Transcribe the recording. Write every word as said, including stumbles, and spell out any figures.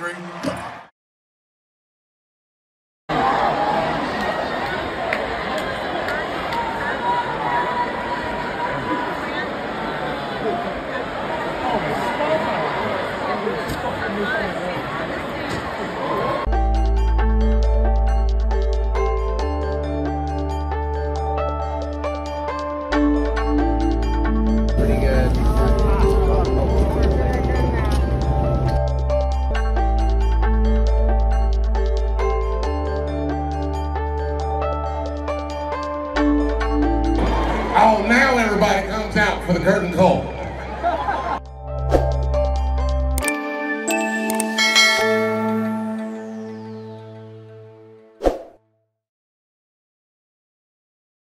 three. Pretty good. Oh, now everybody comes out for the curtain call.